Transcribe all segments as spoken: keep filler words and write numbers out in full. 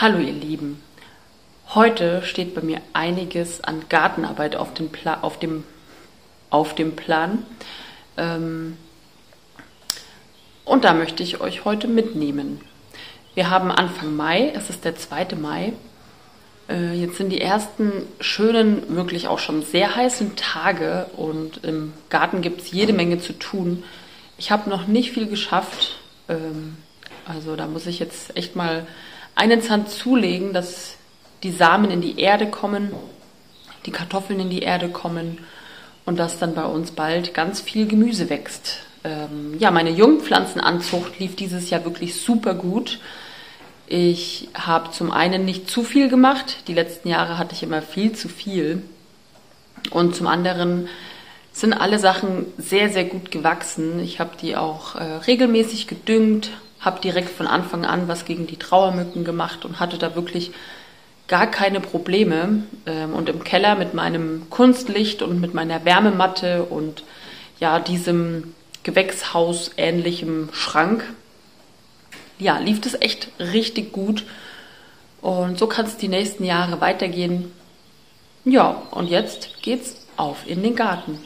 Hallo ihr Lieben, heute steht bei mir einiges an Gartenarbeit auf dem, Pla auf dem, auf dem Plan ähm, und da möchte ich euch heute mitnehmen. Wir haben Anfang Mai, es ist der zweite Mai, äh, jetzt sind die ersten schönen, wirklich auch schon sehr heißen Tage und im Garten gibt es jede Menge zu tun. Ich habe noch nicht viel geschafft, ähm, also da muss ich jetzt echt mal einen Zahn zulegen, dass die Samen in die Erde kommen, die Kartoffeln in die Erde kommen und dass dann bei uns bald ganz viel Gemüse wächst. Ähm, ja, meine Jungpflanzenanzucht lief dieses Jahr wirklich super gut. Ich habe zum einen nicht zu viel gemacht, die letzten Jahre hatte ich immer viel zu viel und zum anderen sind alle Sachen sehr, sehr gut gewachsen. Ich habe die auch äh, regelmäßig gedüngt, habe direkt von Anfang an was gegen die Trauermücken gemacht und hatte da wirklich gar keine Probleme. Und im Keller mit meinem Kunstlicht und mit meiner Wärmematte und ja, diesem Gewächshaus-ähnlichem Schrank, ja, lief das echt richtig gut. Und so kann es die nächsten Jahre weitergehen. Ja, und jetzt geht's auf in den Garten.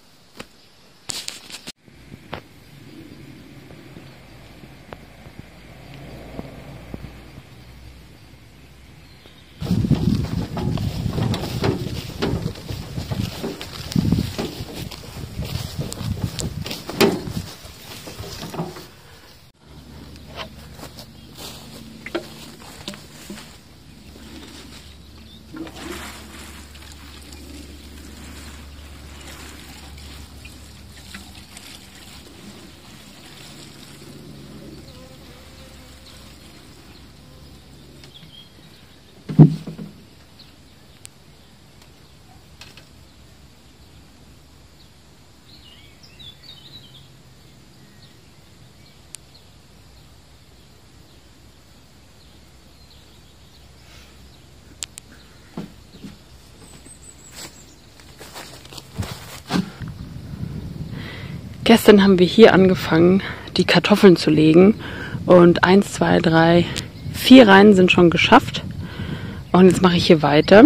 Gestern haben wir hier angefangen, die Kartoffeln zu legen und eins, zwei, drei, vier Reihen sind schon geschafft und jetzt mache ich hier weiter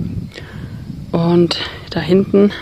und da hinten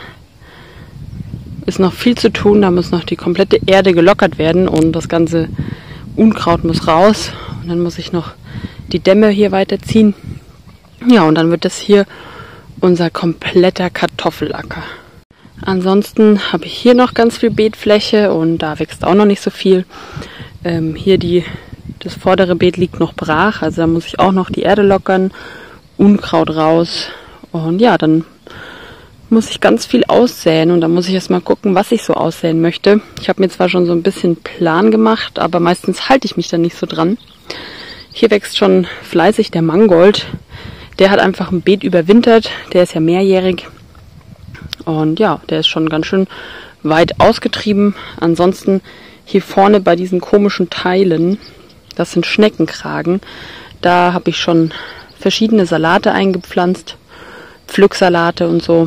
ist noch viel zu tun, da muss noch die komplette Erde gelockert werden und das ganze Unkraut muss raus und dann muss ich noch die Dämme hier weiterziehen. Ja, und dann wird das hier unser kompletter Kartoffelacker. Ansonsten habe ich hier noch ganz viel Beetfläche und da wächst auch noch nicht so viel. Ähm, hier die, das vordere Beet liegt noch brach, also da muss ich auch noch die Erde lockern, Unkraut raus und ja, dann muss ich ganz viel aussäen und dann muss ich erst mal gucken, was ich so aussäen möchte. Ich habe mir zwar schon so ein bisschen Plan gemacht, aber meistens halte ich mich da nicht so dran. Hier wächst schon fleißig der Mangold. Der hat einfach ein Beet überwintert, der ist ja mehrjährig. Und ja, der ist schon ganz schön weit ausgetrieben. Ansonsten hier vorne bei diesen komischen Teilen, das sind Schneckenkragen, da habe ich schon verschiedene Salate eingepflanzt, Pflücksalate und so.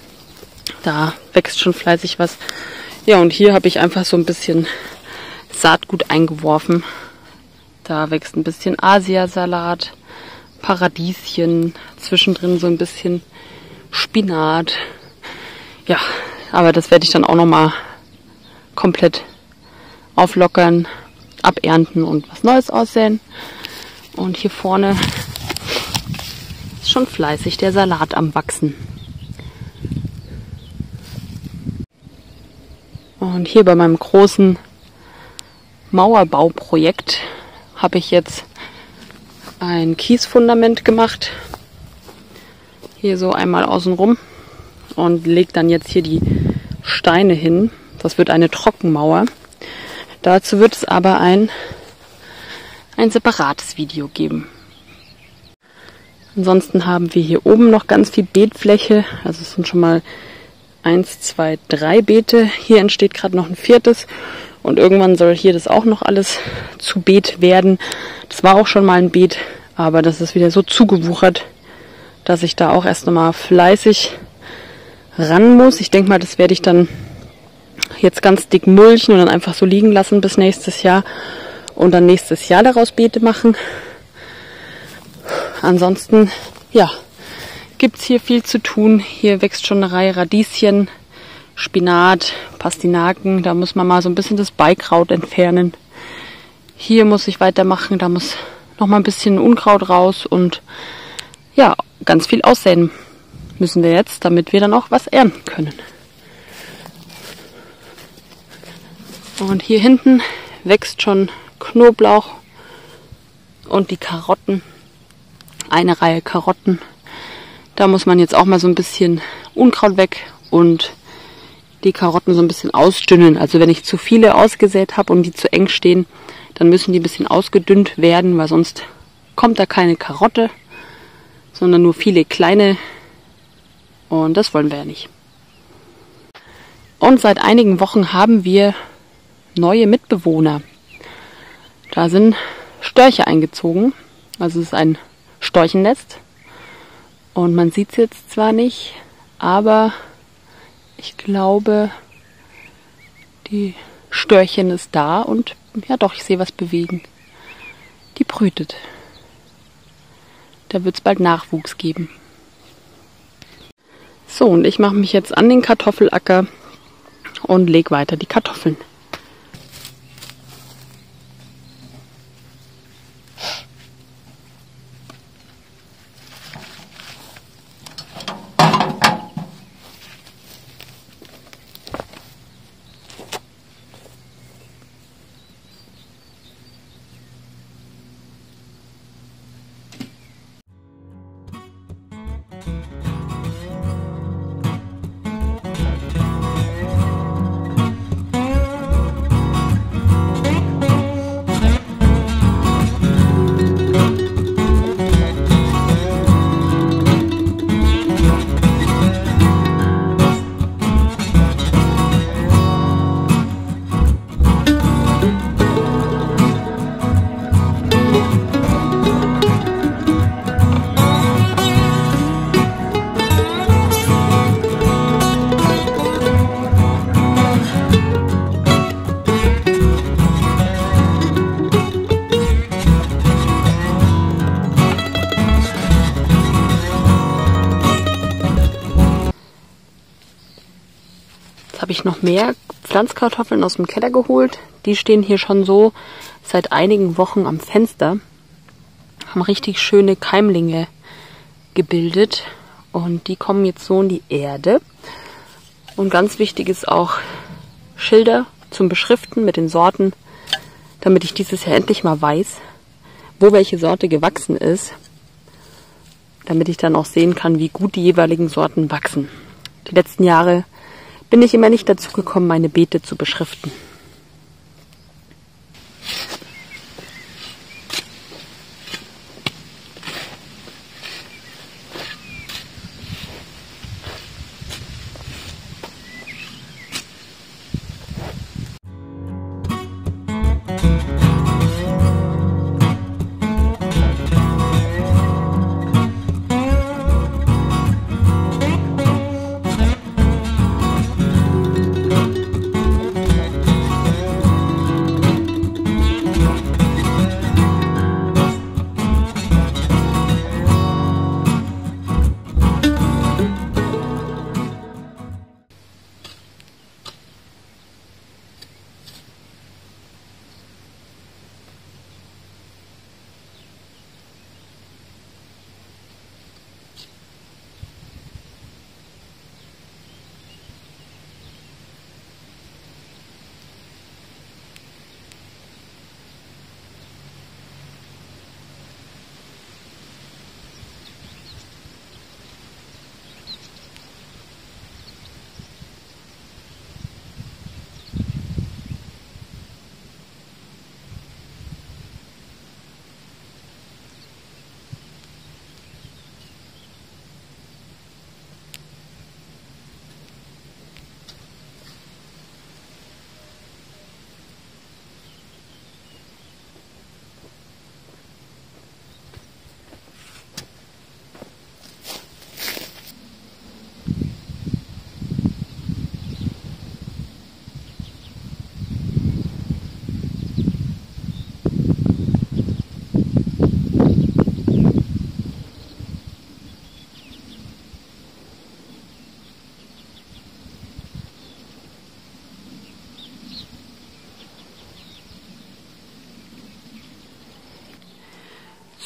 Da wächst schon fleißig was. Ja, und hier habe ich einfach so ein bisschen Saatgut eingeworfen. Da wächst ein bisschen Asiasalat, Paradieschen, zwischendrin so ein bisschen Spinat. Ja, aber das werde ich dann auch nochmal komplett auflockern, abernten und was Neues aussäen. Und hier vorne ist schon fleißig der Salat am Wachsen. Und hier bei meinem großen Mauerbauprojekt habe ich jetzt ein Kiesfundament gemacht. Hier so einmal außenrum. Und lege dann jetzt hier die Steine hin. Das wird eine Trockenmauer. Dazu wird es aber ein, ein separates Video geben. Ansonsten haben wir hier oben noch ganz viel Beetfläche. Also es sind schon mal eins, zwei, drei Beete. Hier entsteht gerade noch ein viertes. Und irgendwann soll hier das auch noch alles zu Beet werden. Das war auch schon mal ein Beet, aber das ist wieder so zugewuchert, dass ich da auch erst nochmal fleißig ran muss. Ich denke mal, das werde ich dann jetzt ganz dick mulchen und dann einfach so liegen lassen bis nächstes Jahr und dann nächstes Jahr daraus Beete machen. ansonsten, ja, gibt es hier viel zu tun. Hier wächst schon eine Reihe Radieschen, Spinat, Pastinaken. Da muss man mal so ein bisschen das Beikraut entfernen. Hier muss ich weitermachen, da muss noch mal ein bisschen Unkraut raus und ja, ganz viel aussäen müssen wir jetzt, damit wir dann auch was ernten können. Und hier hinten wächst schon Knoblauch und die Karotten. Eine Reihe Karotten. Da muss man jetzt auch mal so ein bisschen Unkraut weg und die Karotten so ein bisschen ausdünnen. Also wenn ich zu viele ausgesät habe und die zu eng stehen, dann müssen die ein bisschen ausgedünnt werden, weil sonst kommt da keine Karotte, sondern nur viele kleine. Und das wollen wir ja nicht. Und seit einigen Wochen haben wir neue Mitbewohner. Da sind Störche eingezogen. Also es ist ein Storchennest. Und man sieht es jetzt zwar nicht, aber ich glaube, die Störchen ist da und ja doch, ich sehe was bewegen. Die brütet. Da wird es bald Nachwuchs geben. So, und ich mache mich jetzt an den Kartoffelacker und lege weiter die Kartoffeln. Habe ich noch mehr Pflanzkartoffeln aus dem Keller geholt. Die stehen hier schon so seit einigen Wochen am Fenster. Haben richtig schöne Keimlinge gebildet. Und die kommen jetzt so in die Erde. Und ganz wichtig ist auch Schilder zum Beschriften mit den Sorten, damit ich dieses Jahr endlich mal weiß, wo welche Sorte gewachsen ist. Damit ich dann auch sehen kann, wie gut die jeweiligen Sorten wachsen. Die letzten Jahre bin ich immer nicht dazu gekommen, meine Beete zu beschriften.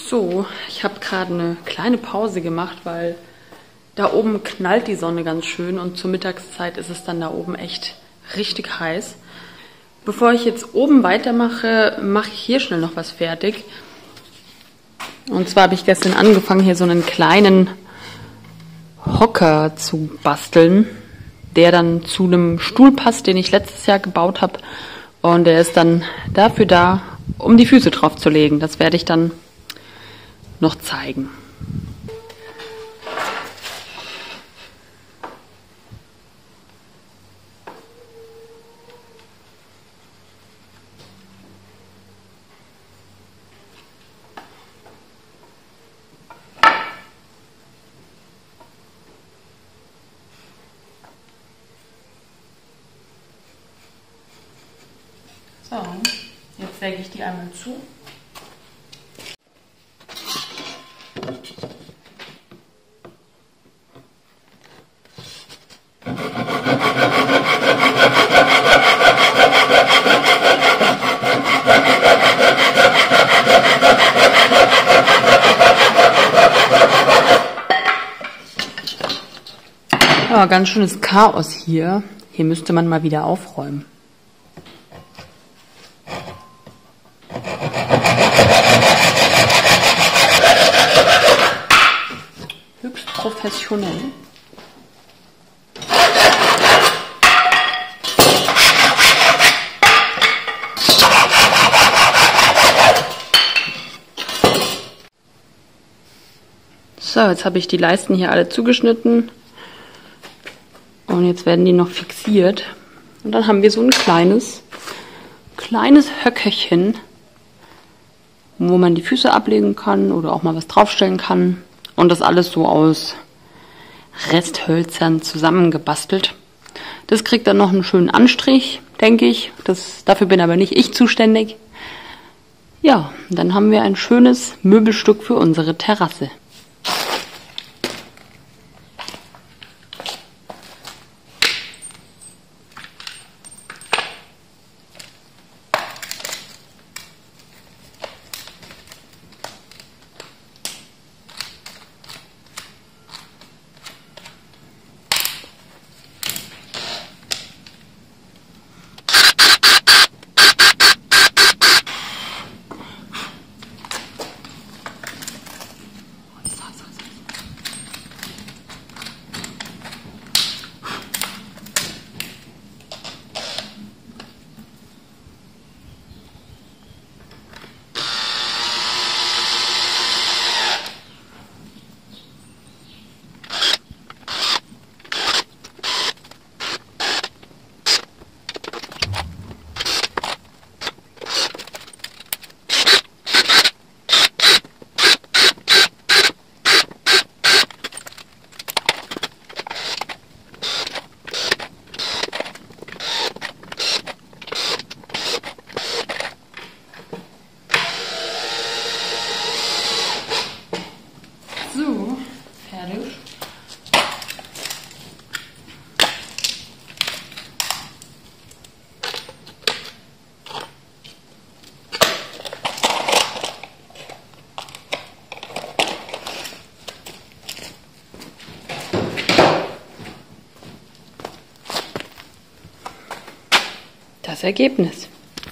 So, ich habe gerade eine kleine Pause gemacht, weil da oben knallt die Sonne ganz schön und zur Mittagszeit ist es dann da oben echt richtig heiß. Bevor ich jetzt oben weitermache, mache ich hier schnell noch was fertig. Und zwar habe ich gestern angefangen, hier so einen kleinen Hocker zu basteln, der dann zu einem Stuhl passt, den ich letztes Jahr gebaut habe. Und der ist dann dafür da, um die Füße drauf zu legen. Das werde ich dann noch zeigen. So, jetzt lege ich die einmal zu. Ja, ganz schönes Chaos hier. Hier müsste man mal wieder aufräumen. Höchst professionell. So, jetzt habe ich die Leisten hier alle zugeschnitten. Und jetzt werden die noch fixiert. Und dann haben wir so ein kleines, kleines Höckerchen, wo man die Füße ablegen kann oder auch mal was draufstellen kann. Und das alles so aus Resthölzern zusammengebastelt. Das kriegt dann noch einen schönen Anstrich, denke ich. Das, dafür bin aber nicht ich zuständig. Ja, dann haben wir ein schönes Möbelstück für unsere Terrasse. So, fertig. Das Ergebnis.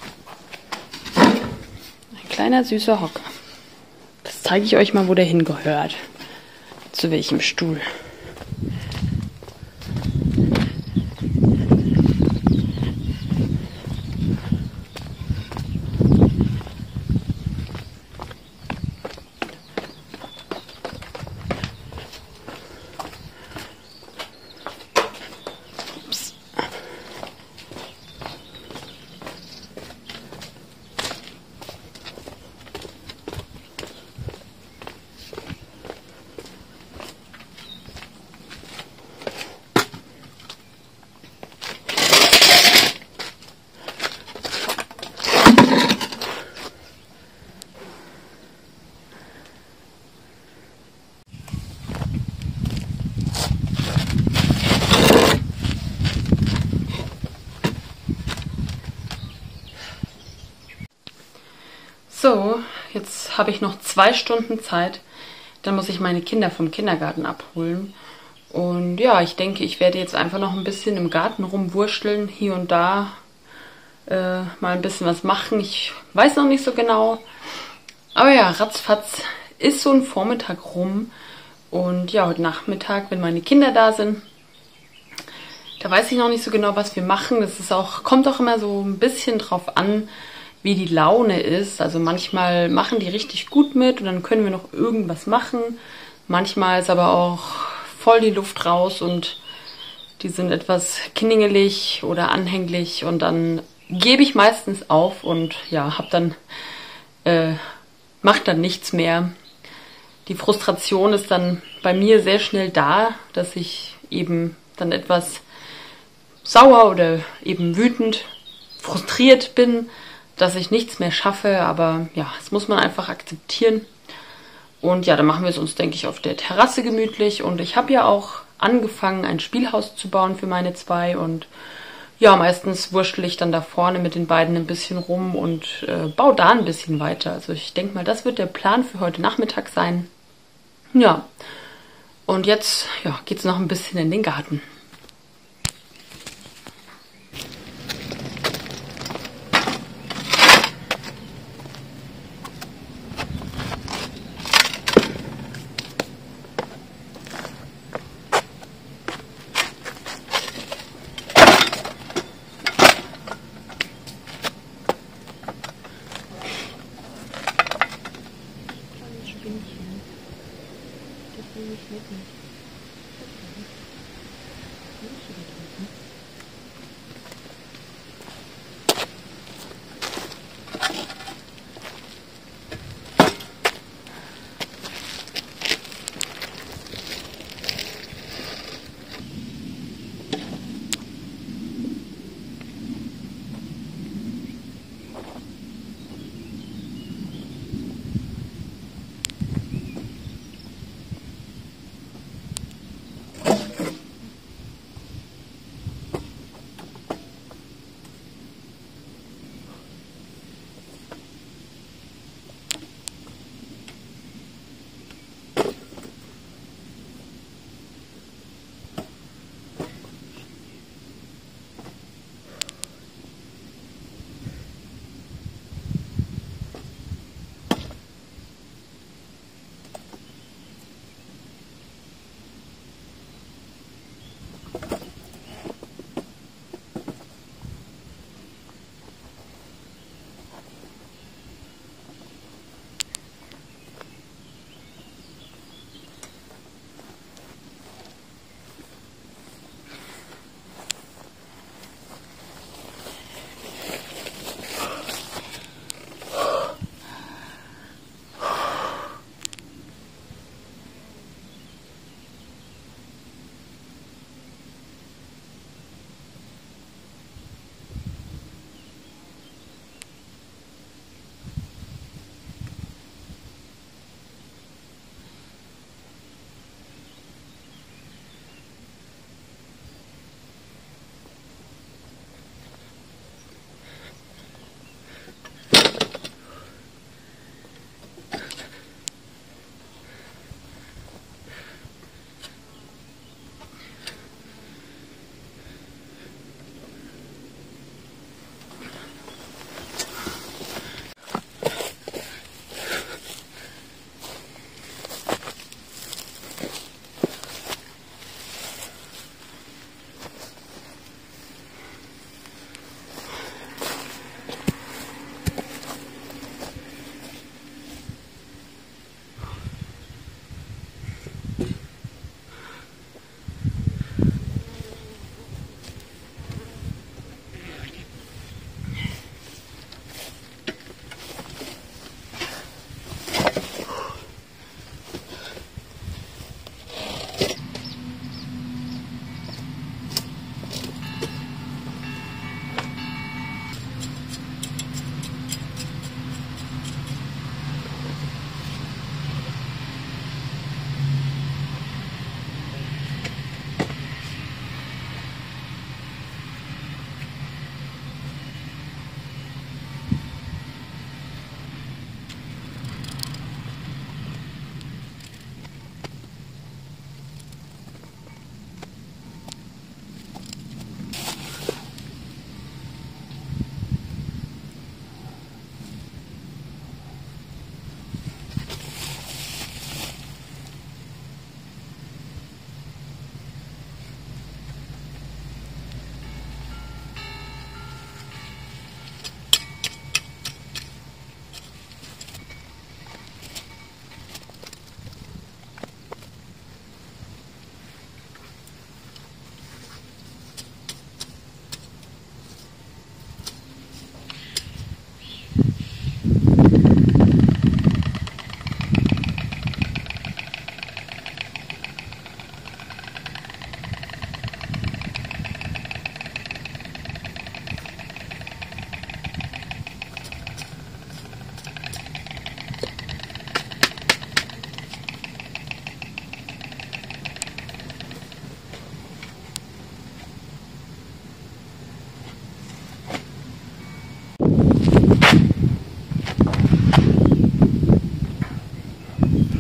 Ein kleiner süßer Hocker. Das zeige ich euch mal, wo der hingehört. Zu welchem Stuhl. Ups. So, jetzt Jetzt habe ich noch zwei Stunden Zeit. Dann muss ich meine Kinder vom Kindergarten abholen. Und ja, ich denke, ich werde jetzt einfach noch ein bisschen im Garten rumwurschteln, hier und da äh, mal ein bisschen was machen. Ich weiß noch nicht so genau. Aber ja, ratzfatz ist so ein Vormittag rum. Und ja, heute Nachmittag, wenn meine Kinder da sind, da weiß ich noch nicht so genau, was wir machen. Das ist auch, kommt auch immer so ein bisschen drauf an, wie die Laune ist. Also manchmal machen die richtig gut mit und dann können wir noch irgendwas machen. Manchmal ist aber auch voll die Luft raus und die sind etwas kningelig oder anhänglich und dann gebe ich meistens auf und ja, hab dann, äh, mach dann nichts mehr. Die Frustration ist dann bei mir sehr schnell da, dass ich eben dann etwas sauer oder eben wütend, frustriert bin, dass ich nichts mehr schaffe, aber ja, das muss man einfach akzeptieren. Und ja, dann machen wir es uns, denke ich, auf der Terrasse gemütlich. Und ich habe ja auch angefangen, ein Spielhaus zu bauen für meine zwei. Und ja, meistens wurschtel ich dann da vorne mit den beiden ein bisschen rum und äh, baue da ein bisschen weiter. Also ich denke mal, das wird der Plan für heute Nachmittag sein. Ja, und jetzt ja, geht es noch ein bisschen in den Garten.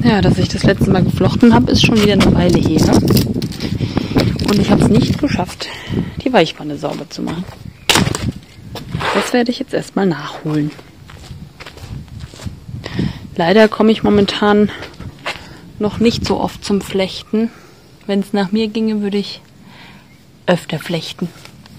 Ja, dass ich das letzte Mal geflochten habe, ist schon wieder eine Weile her. Und ich habe es nicht geschafft, die Weichpfanne sauber zu machen. Das werde ich jetzt erstmal nachholen. Leider komme ich momentan noch nicht so oft zum Flechten. Wenn es nach mir ginge, würde ich öfter flechten.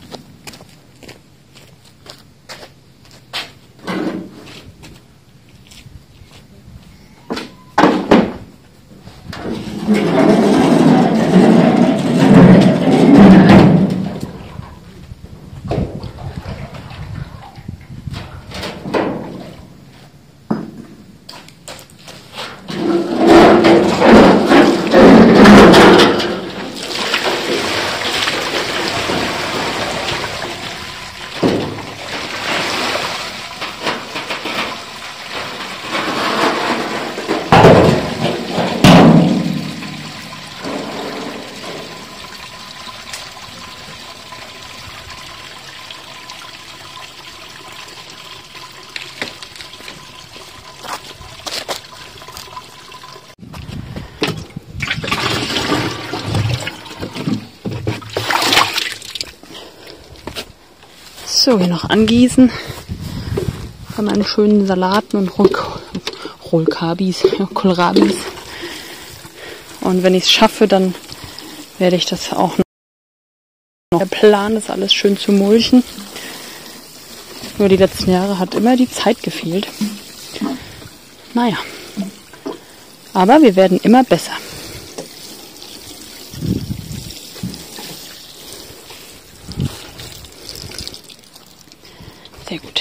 So, hier noch angießen von meinen schönen Salaten und Rollkabis, ja, Kohlrabis. Und wenn ich es schaffe, dann werde ich das auch noch. Der Plan ist, alles schön zu mulchen. Nur die letzten Jahre hat immer die Zeit gefehlt. Naja, aber wir werden immer besser. Sehr gut.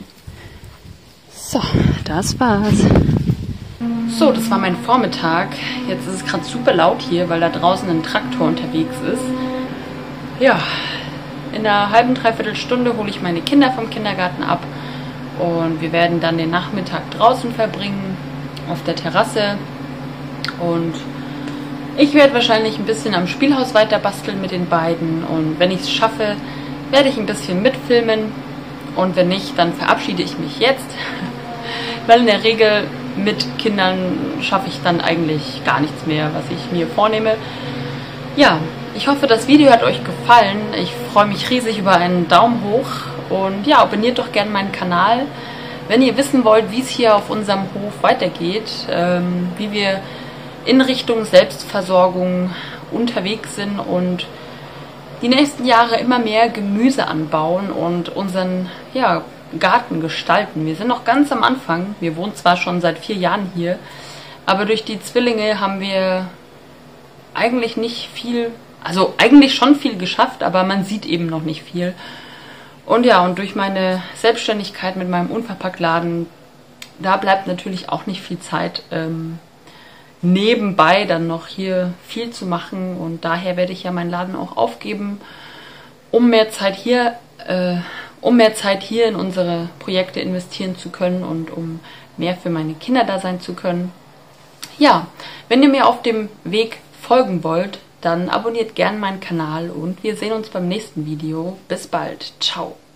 So, das war's. So, das war mein Vormittag. Jetzt ist es gerade super laut hier, weil da draußen ein Traktor unterwegs ist. Ja, in einer halben, dreiviertel Stunde hole ich meine Kinder vom Kindergarten ab und wir werden dann den Nachmittag draußen verbringen, auf der Terrasse. Und ich werde wahrscheinlich ein bisschen am Spielhaus weiter basteln mit den beiden und wenn ich es schaffe, werde ich ein bisschen mitfilmen. Und wenn nicht, dann verabschiede ich mich jetzt, weil in der Regel mit Kindern schaffe ich dann eigentlich gar nichts mehr, was ich mir vornehme. Ja, ich hoffe, das Video hat euch gefallen. Ich freue mich riesig über einen Daumen hoch und ja, abonniert doch gerne meinen Kanal. Wenn ihr wissen wollt, wie es hier auf unserem Hof weitergeht, ähm, wie wir in Richtung Selbstversorgung unterwegs sind und die nächsten Jahre immer mehr Gemüse anbauen und unseren ja, Garten gestalten. Wir sind noch ganz am Anfang. Wir wohnen zwar schon seit vier Jahren hier, aber durch die Zwillinge haben wir eigentlich nicht viel, also eigentlich schon viel geschafft, aber man sieht eben noch nicht viel. Und ja, und durch meine Selbstständigkeit mit meinem Unverpacktladen, da bleibt natürlich auch nicht viel Zeit, ähm, nebenbei dann noch hier viel zu machen und daher werde ich ja meinen Laden auch aufgeben, um mehr Zeit hier, äh, um mehr Zeit hier in unsere Projekte investieren zu können und um mehr für meine Kinder da sein zu können. Ja, wenn ihr mir auf dem Weg folgen wollt, dann abonniert gerne meinen Kanal und wir sehen uns beim nächsten Video. Bis bald. Ciao.